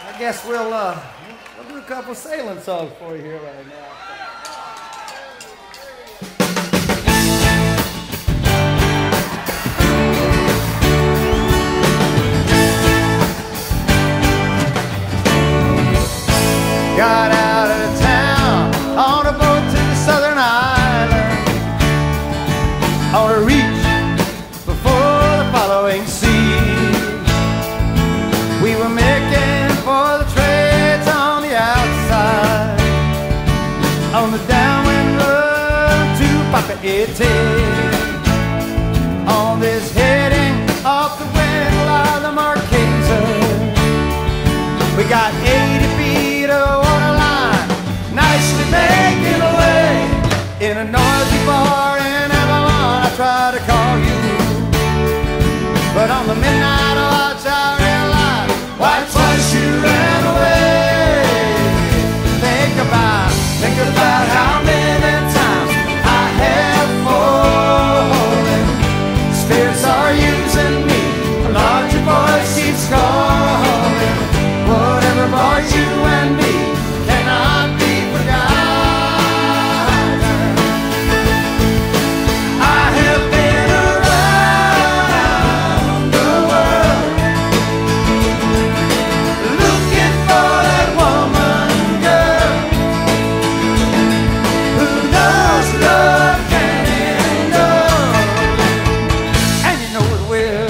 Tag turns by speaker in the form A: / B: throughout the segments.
A: I guess we'll do a couple sailing songs for you here right now. Got out of town on a boat to the southern island, on a reach before the following sea. We were making for the trades on the outside, on the downwind road to Papeete. On this heading off the wind of the Marquesa, we got 80 feet of waterline, nicely making away. In a noisy bar in Avalon, I tried to call you, but on the midnight watch I realized why twice you ran away. Think about how many times I have fallen. Spirits are using me, a larger voice keeps calling. Whatever brought you and me cannot be forgotten. I have been around the world looking for that woman, girl, who knows love can endure, and you know it will.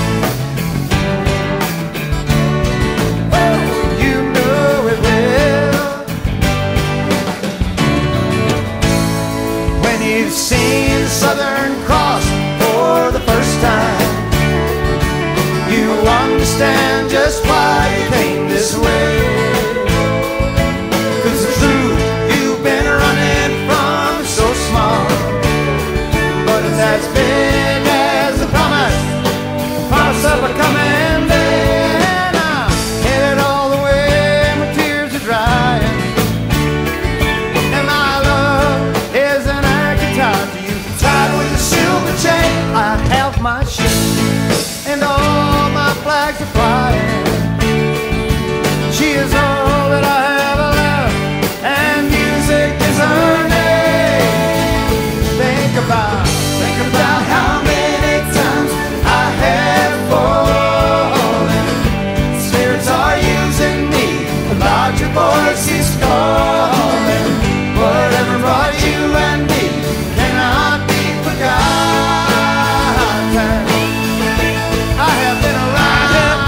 A: You've seen the Southern Cross for the first time, you understand just why you came this way. 'Cause the truth you've been running from is so small, but it's as big as the promise of a coming day. And I'm headed all the way, my tears are drying, and my love is an tied to you, tied with a silver chain. I have my ship and all my flags are flying. She is all that I have left, and music is her name. Think about how many times I have fallen. Spirits are using me, a larger voice is calling. Whatever brought you and me cannot be forgotten. I have been around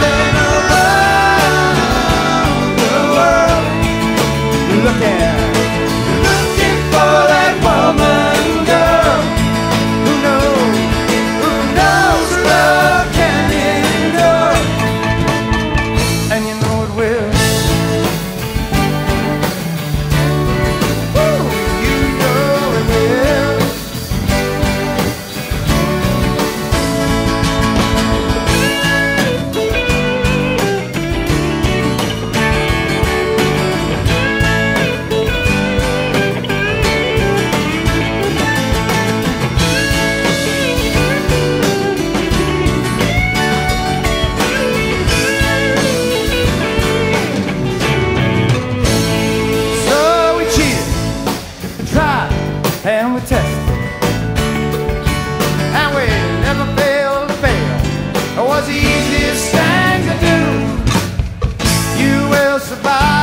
A: the world looking for that woman, girl, who knows love can endure, and you know it will. Woo, you know it will. So we cheated, tried, and we tested, and we never failed to fail. It was the easiest thing to do. You will survive.